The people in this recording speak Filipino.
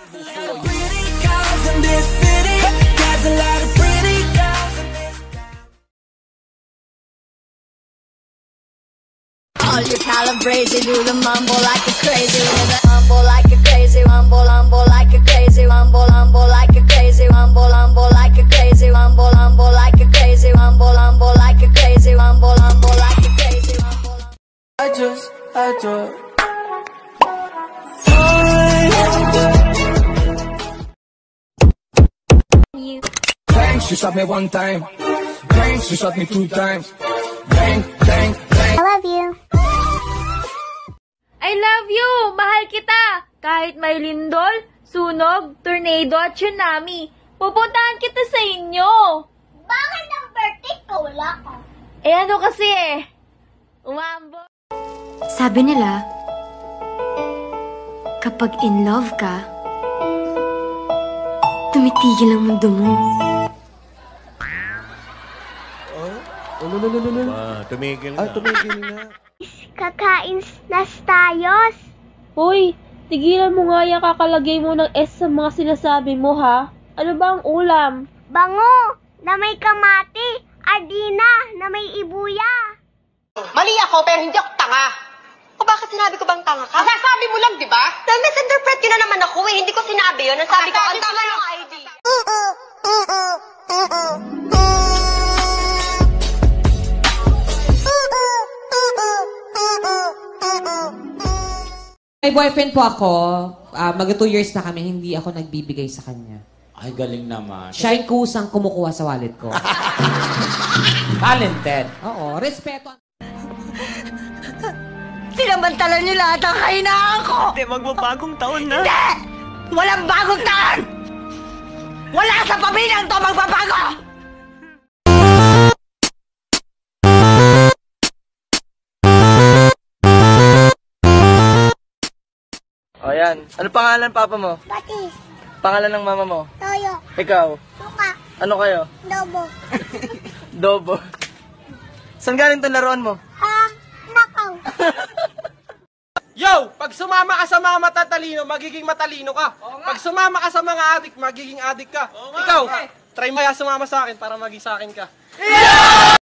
All you calibrated, do the mumble like a crazy, mumble like a crazy, mumble like a crazy, mumble like a crazy, mumble like a crazy, mumble like a crazy, mumble like a crazy, mumble like a crazy, mumble. I just bang, she shot me one time. Bang, she shot me 2 times. Bang, bang, bang. I love you. I love you! Mahal kita! Kahit may lindol, sunog, tornado at tsunami, pupuntahan kita sa inyo! Bakit ang birthday ko wala ka? Eh ano kasi umambo. Sabi nila, kapag in love ka, tumitigil ang mundo mo. Tumigil na. Tumigil na. Kakain na tayos. Hoy, tigilan mo nga yung kakalagay mo ng S sa mga sinasabi mo, ha? Ano ba ang ulam? Bango na may kamati, ardina na may ibuya. Mali ako, pero hindi ako tanga. O bakit sinabi ko bang tanga ka? Sasabi mo lang, di ba? Misinterpret yun na naman ako eh. Hindi ko sinabi yun. Ang sabi ko, ang tama yung ID. May boyfriend po ako. Mag 2 years na kami, hindi ako nagbibigay sa kanya. Ay, galing naman. Siya yung kusang kumukuha sa wallet ko. Talented. Oo, respeto. Sinamantala niyo lahat ang kahinaan ko! Hindi, magbabagong taon na. Hindi! Walang bagong taon! Wala sa pamilyang to magbabago! O yan. Ano pangalan papa mo? Batis, Pangalan ng mama mo? toyo, Ikaw? suka, Ano kayo? dobo. Dobo. Saan galing tong laruan mo? Ha? Nakaw. Yo! Pag sumama ka sa mga matatalino, magiging matalino ka. Pag sumama ka sa mga adik, magiging adik ka. Ikaw, try mo kaya sumama sa akin para maging sa akin ka.